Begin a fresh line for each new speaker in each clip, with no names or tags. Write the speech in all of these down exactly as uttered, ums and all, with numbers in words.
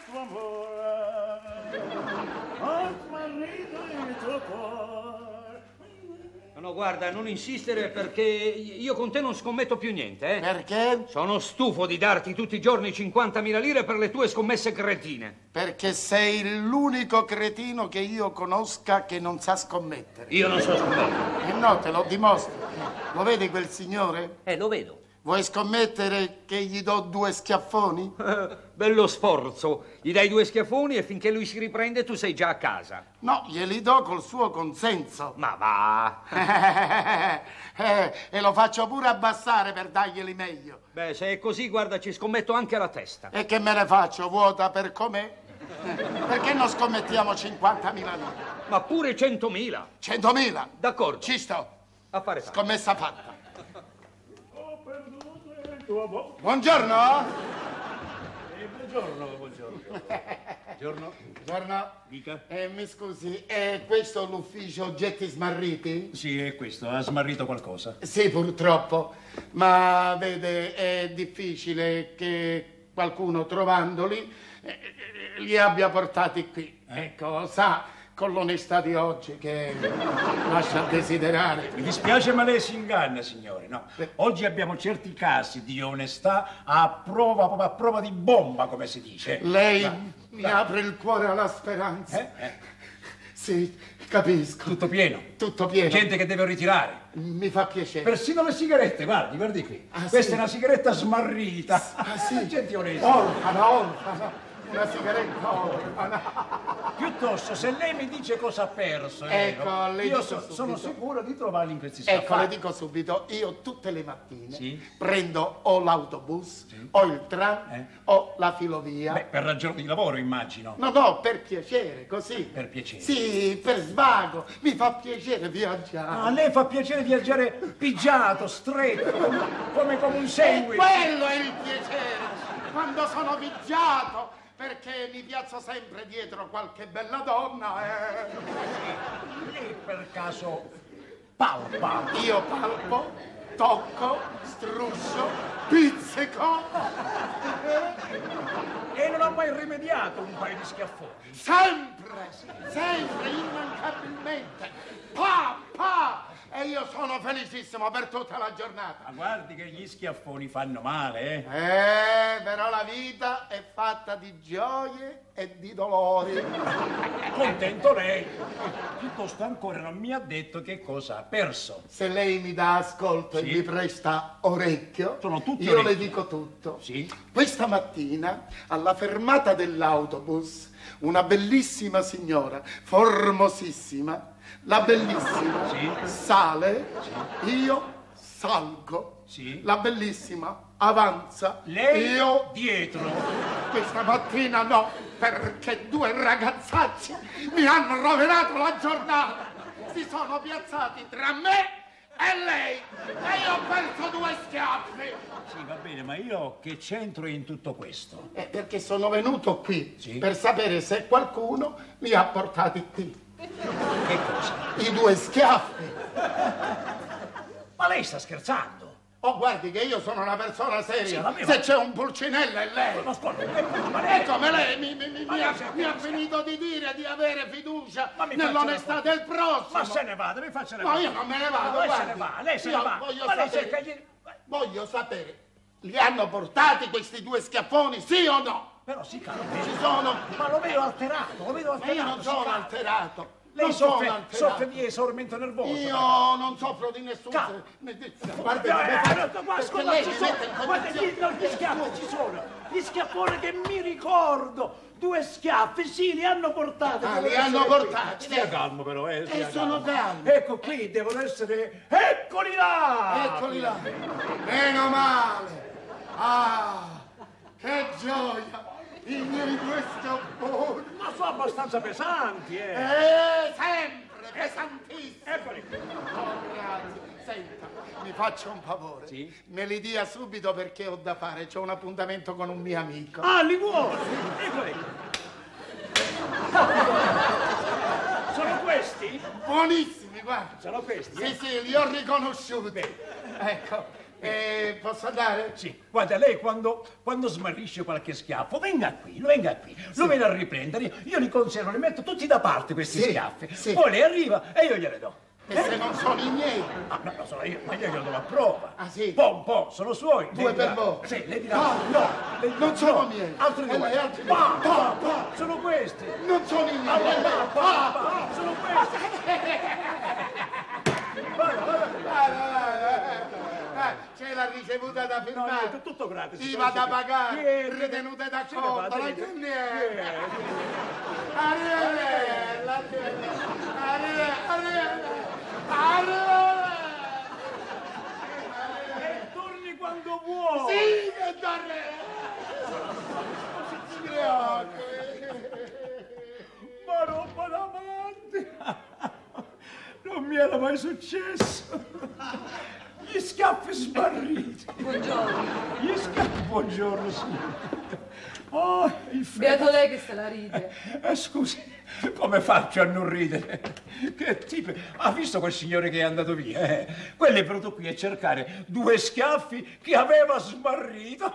tuo amore, ho smarrito il tuo cuore.
No, guarda, non insistere perché io con te non scommetto più niente, eh?
Perché?
Sono stufo di darti tutti i giorni cinquantamila lire per le tue scommesse cretine.
Perché sei l'unico cretino che io conosca che non sa scommettere.
Io non so scommettere.
E no, te lo dimostro. Lo vedi quel signore?
Eh, lo vedo.
Vuoi scommettere che gli do due schiaffoni?
Bello sforzo. Gli dai due schiaffoni e finché lui si riprende tu sei già a casa.
No, glieli do col suo consenso.
Ma va.
eh, e lo faccio pure abbassare per darglieli meglio.
Beh, se è così, guarda, ci scommetto anche alla testa.
E che me ne faccio? Vuota per com'è? Perché non scommettiamo cinquantamila lire?
Ma pure centomila.
centomila?
D'accordo.
Ci sto.
Affare fatto.
Scommessa fatta.
Buongiorno.
Buongiorno.
Eh, buongiorno, buongiorno.
Buongiorno.
Buongiorno.
Dica.
Eh, mi scusi, è questo l'ufficio oggetti smarriti?
Sì, è questo, ha smarrito qualcosa.
Sì, purtroppo. Ma vede, è difficile che qualcuno trovandoli eh, li abbia portati qui.
Eh?
Ecco, sa, con l'onestà di oggi che lascia a desiderare.
Mi dispiace ma lei si inganna, signore, no? Oggi abbiamo certi casi di onestà a prova, proprio a prova di bomba, come si dice.
Lei
Va,
mi
va.
apre il cuore alla speranza.
Eh? Eh.
Sì, capisco.
Tutto pieno.
Tutto pieno.
Gente che deve ritirare.
Mi fa piacere.
Persino le sigarette, guardi, guardi qui.
Ah,
Questa
sì?
è una sigaretta smarrita.
Ah, sì?
Gente onesta.
Orfana, orfana. Una sigaretta orfana.
Piuttosto, se lei mi dice cosa ha perso,
Ecco,
vero,
le
io
dico
so-
subito.
sono sicuro di trovarli in questi scaffali.
Ecco, le dico subito, io tutte le mattine
Sì?
prendo o l'autobus,
Sì.
o il tram,
Eh?
o la filovia.
Beh, per ragioni di lavoro, immagino.
No, no, per piacere, così.
Per piacere.
Sì, per svago. Mi fa piacere viaggiare.
A lei fa piacere viaggiare pigiato, stretto, come, come, come un
E
sandwich.
quello è il piacere, quando sono viaggiato, perché mi piazzo sempre dietro qualche bella donna. Eh.
Lei per caso palpa?
Io palpo, tocco, struscio, pizzico.
E non ha mai rimediato un paio di schiaffoni?
Sempre, sempre, immancabilmente. Pa, pa! E io sono felicissimo per tutta la giornata.
Ma guardi che gli schiaffoni fanno male, eh?
Eh, però la vita è fatta di gioie e di dolori.
Contento lei. Piuttosto ancora non mi ha detto che cosa ha perso.
Se lei mi dà ascolto
Sì.
e mi presta orecchio,
Sono tutti
io le
orecchi.
dico tutto.
Sì?
Questa mattina, alla fermata dell'autobus, una bellissima signora, formosissima, la bellissima,
Sì.
sale, io salgo.
Sì.
La bellissima avanza,
Lei
io
dietro.
questa mattina no, perché due ragazzacci mi hanno rovinato la giornata. Si sono piazzati tra me e lei e io ho perso due schiaffi.
Sì, va bene, ma io che c'entro in tutto questo?
Eh, perché sono venuto qui
Sì.
per sapere se qualcuno li ha portati qui.
Che cosa?
I due schiaffi.
Ma lei sta scherzando?
Oh, guardi che io sono una persona seria.
Sì, vabbè,
se
ma-
c'è un pulcinello è lei.
Ma ascolta, ma lei...
E come lei mi, mi- mi-
Ma
mi ha,
lei si è
mi ha
perso.
finito di dire di avere fiducia
Ma mi
nell'onestà
faccia una
del prossimo.
Ma se ne vada, mi faccia ne
No, io non me ne vado,
No, lei se
guardi.
ne va, lei se
Io
ne va.
voglio
Ma lei
sapere-
cerca di...
Voglio sapere, li hanno portati questi due schiaffoni, sì o no?
Però si calma.
Ci sono...
Ma lo vedo alterato, lo vedo
Ma
alterato.
io non
si
sono
calma.
alterato.
Lei
non
soffre,
sono alterato.
soffre di esaurimento nervoso.
Io
però.
non soffro di nessun...
Calma.
Guardi,
Eh,
come
eh,
faccio?
ma
Perché
ascolta,
lei
ci
mi
sono,
mette in
guarda, gli,
condizione-
no, gli schiaffi ci sono, gli schiaffoni che mi ricordo, due schiaffi, sì, li hanno portati.
Ah,
devono
li hanno
essere
portati,
qui. Stia
vedi?
calmo però, eh, stia
E sono
calmo.
calmo.
Ecco qui, devono essere, eccoli là!
Eccoli là. Meno male. Ah, che gioia. I miei due schiaffoni.
Ma sono abbastanza pesanti, eh.
Eh, sempre, pesantissimo.
Eccoli.
Oh, grazie. Senta, mi faccia un favore.
Sì?
Me li dia subito perché ho da fare. C'ho un appuntamento con un mio amico.
Ah, li vuole? Eccoli. Sono questi?
Buonissimi, guarda.
Sono questi?
Sì,
eh?
sì, li ho riconosciuti. Ecco, Eh, posso andare?
Sì, guarda, lei quando, quando smarrisce qualche schiaffo, venga qui, venga qui, sì. Lo viene a riprendere, io, io li conservo, li metto tutti da parte questi
sì.
schiaffi,
sì.
Poi lei arriva e io gliele do.
E eh? se non sono i miei?
Ah, no, no, sono io, ma io glielo do a prova.
Ah, sì?
Po', un po', sono suoi.
Due per voi?
Sì, lei dirà.
No, no,
lei,
non sono
no,
miei.
Altri due.
Lei, altri due.
Pa, pa, pa, sono questi.
Non sono i miei.
Allora, pa, pa, pa, sono questi. Vada, vada.
C'è la ricevuta da firmare.
No, no, tutto gratis.
I va da pagare.
Vieni,
ritenute da
sì,
conto.
vada,
La
vieni.
chiamiera. Arrivederla. Arrivederla.
E torni quando vuoi.
Sì, che tornerà.
Ma roba davanti. Non mi era mai successo. Gli schiaffi sbarriti.
Buongiorno.
Gli schiaffi, buongiorno, signore. Oh, il
Beato lei che se la ride.
Eh, scusi, come faccio a non ridere? Che tipo? Ha visto quel signore che è andato via? Eh? Quello è venuto qui a cercare due schiaffi che aveva smarrito.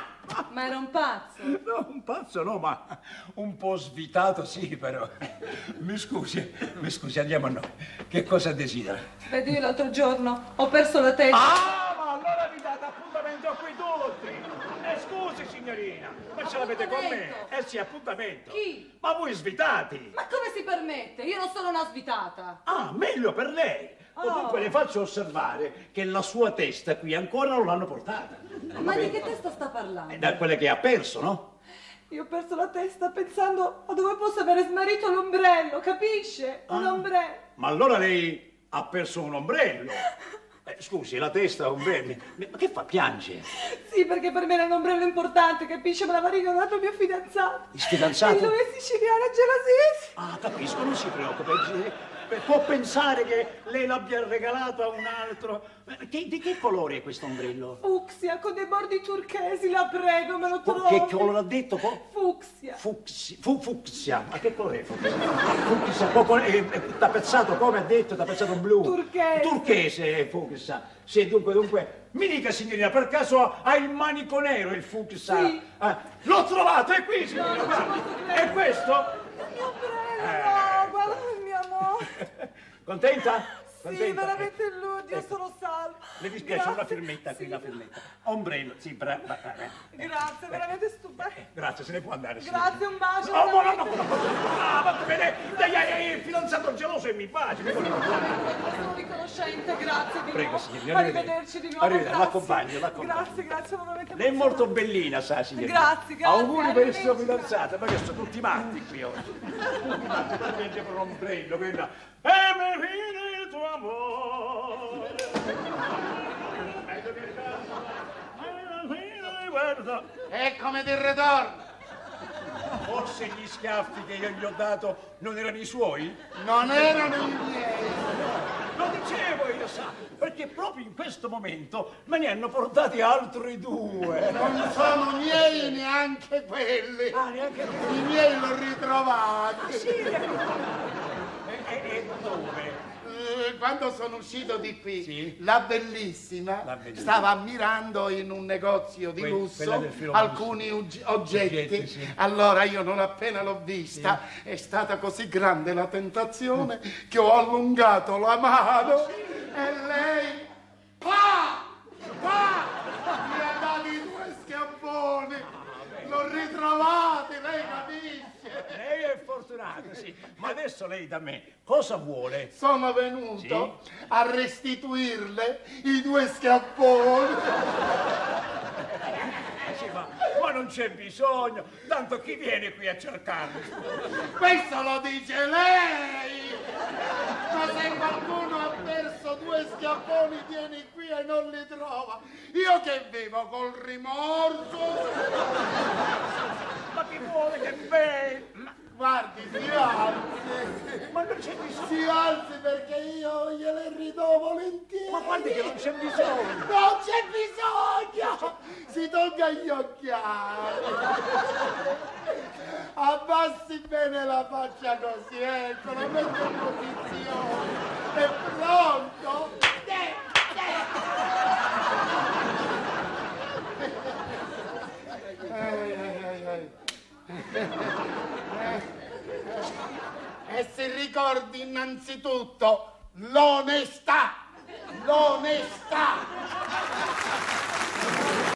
Ma era un pazzo?
No, un pazzo no, ma un po' svitato sì, però. Mi scusi, mi scusi, andiamo a noi. Che cosa desidera?
Vedi, io l'altro giorno ho perso la testa.
Ah, ma allora vi date appuntamento qui tutti! Eh, scusi, signorina, ma ce l'avete con me? Eh sì, appuntamento.
Chi?
Ma voi svitati!
Ma come si permette? Io non sono una svitata.
Ah, meglio per lei!
Oh.
Dunque le faccio osservare che la sua testa qui ancora non l'hanno portata.
Ma di che testa sta parlando?
È da quelle che ha perso, no?
Io ho perso la testa pensando a dove posso avere smarrito l'ombrello, capisce? Un
Ah.
ombrello.
Ma allora lei ha perso un ombrello. Eh, scusi, la testa ombrelli. Ma che fa? Piange?
Sì, perché per me era un ombrello importante, capisce? Me l'aveva regalato il mio fidanzato.
Il fidanzato?
E lui è siciliano e gelasissimo.
Ah, capisco, non si preoccupi. Può pensare che lei l'abbia regalato a un altro. Che, di che colore è questo ombrello?
Fucsia, con dei bordi turchesi, la prego, me lo trovi.
Che colore ha detto? Po?
Fucsia.
Fucsia. Fu, fucsia. Ma che colore è fucsia? Fucsia, poco, è, è tapezzato, come ha detto, tapezzato blu.
Turchese.
Turchese, fucsia. Sì, dunque, dunque, mi dica signorina, per caso ha il manico nero il fucsia?
Sì.
Ah, l'ho trovato, è qui signorina,
No, non
guarda.
ci posso credere.
È questo?
Il mio ombrello,
Eh.
no, guarda il mio amore.
Contenta?
Sì,
Contenta?
veramente lui, Dio
Ecco.
sono salvo.
Le dispiace una
Grazie.
firmetta qui,
Sì.
una firmetta. Ombrello, sì, bra, bra, bra, eh.
Grazie, veramente stupendo.
Grazie, se ne può andare. Sì.
Grazie, un bacio.
Oh, no, no, no,
veramente.
no, no, no, ah, ma bene, dai, dai, il fidanzato geloso e mi pace. mi vuole-
Sono riconoscente, grazie di
Prego,
nuovo.
signora,
Arrivederci di nuovo.
Arrivederci,
grazie.
l'accompagno, l'accompagno.
Grazie, grazie, sono veramente
Lei è molto
emozionata.
bellina, sa, signora.
Grazie, grazie,
Auguri per il suo
arrivederci.
fidanzato, ma che sono tutti matti qui oggi. Tutti matti, per niente per un ombrello, quella. E mi viene il tuo amore. Guarda.
Eccomi di ritorno.
Forse gli schiaffi che io gli ho dato non erano i suoi?
Non erano i miei.
Lo dicevo io, sa, perché proprio in questo momento me ne hanno portati altri due.
Non sono miei neanche quelli.
Ah, neanche quelli.
I miei l'ho ritrovati.
Sì. E, e, e dove?
Eh, Quando sono uscito di qui,
Sì.
la bellissima,
La bellissima.
stava ammirando in un negozio di
Que-
lusso
quella del filo
alcuni uggi- oggetti.
Oggetti, sì.
Allora io non appena l'ho vista, è stata così grande la tentazione che ho allungato la mano e lei, pa! Pa! Mi ha dato i due schiaffoni. L'ho ritrovati, lei capisce?
Lei è fortunato, sì. Ma adesso lei da me cosa vuole?
Sono venuto a restituirle i due schiaffoni.
Sì, ma, ma non c'è bisogno, tanto chi viene qui a cercarli?
Questo lo dice lei! Ma se qualcuno ha perso due schiaffoni vieni qui e non li trova. Io che vivo col rimorso.
Ma chi vuole che venga? Ma,
Guardi, si alzi.
ma non c'è bisogno.
Si alzi perché io gliele ridò volentieri.
Ma guardi che non c'è bisogno.
Non c'è bisogno! Si tolga gli occhiali. Abbassi bene la faccia così, ecco, la metto in posizione. È pronto? Eh, eh. E si ricordi innanzitutto l'onestà, l'onestà.